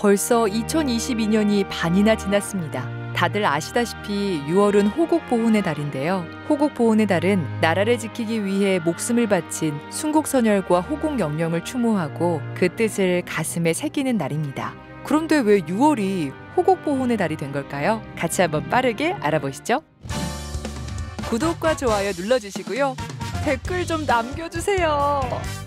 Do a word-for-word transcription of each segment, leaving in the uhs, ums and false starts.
벌써 이천이십이 년이 반이나 지났습니다. 다들 아시다시피 유월은 호국보훈의 달인데요. 호국보훈의 달은 나라를 지키기 위해 목숨을 바친 순국선열과 호국영령을 추모하고 그 뜻을 가슴에 새기는 날입니다. 그런데 왜 유월이 호국보훈의 달이 된 걸까요? 같이 한번 빠르게 알아보시죠. 구독과 좋아요 눌러주시고요. 댓글 좀 남겨주세요.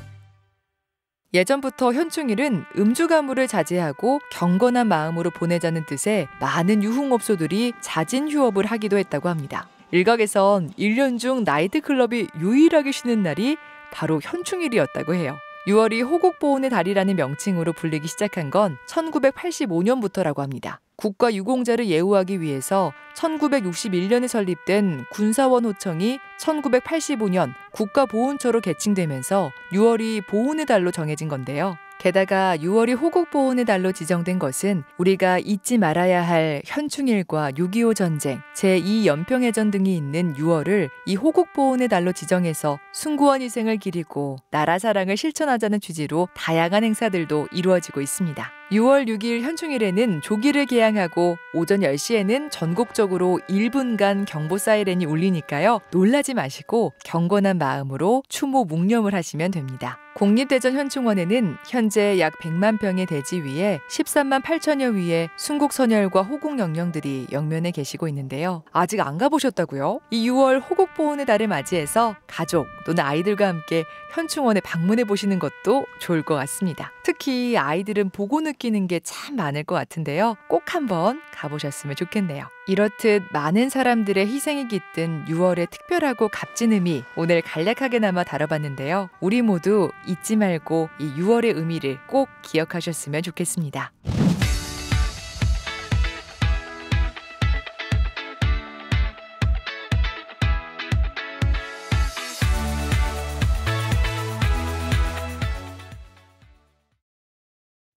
예전부터 현충일은 음주 가무를 자제하고 경건한 마음으로 보내자는 뜻에 많은 유흥업소들이 자진 휴업을 하기도 했다고 합니다. 일각에선 일 년 중 나이트클럽이 유일하게 쉬는 날이 바로 현충일이었다고 해요. 유월이 호국보훈의 달이라는 명칭으로 불리기 시작한 건 천구백팔십오 년부터라고 합니다. 국가 유공자를 예우하기 위해서 천구백육십일 년에 설립된 군사원호청이 천구백팔십오 년 국가보훈처로 개칭되면서 유월이 보훈의 달로 정해진 건데요. 게다가 유월이 호국보훈의 달로 지정된 것은 우리가 잊지 말아야 할 현충일과 육이오 전쟁, 제이 연평해전 등이 있는 유월을 이 호국보훈의 달로 지정해서 숭고한 희생을 기리고 나라 사랑을 실천하자는 취지로 다양한 행사들도 이루어지고 있습니다. 유월 육 일 현충일에는 조기를 개항하고 오전 열 시에는 전국적으로 일 분간 경보 사이렌이 울리니까요. 놀라지 마시고 경건한 마음으로 추모 묵념을 하시면 됩니다. 국립대전 현충원에는 현재 약 백만 평의 대지 위에 십삼만 팔천여 위의 순국선열과 호국영령들이 영면에 계시고 있는데요. 아직 안 가보셨다고요? 이 유월 호국보훈의 달을 맞이해서 가족 또는 아이들과 함께 현충원에 방문해 보시는 것도 좋을 것 같습니다. 특히 아이들은 보고 느끼는 게 참 많을 것 같은데요. 꼭 한번 가보셨으면 좋겠네요. 이렇듯 많은 사람들의 희생이 깃든 유월의 특별하고 값진 의미, 오늘 간략하게나마 다뤄봤는데요. 우리 모두 잊지 말고 이 유월의 의미를 꼭 기억하셨으면 좋겠습니다.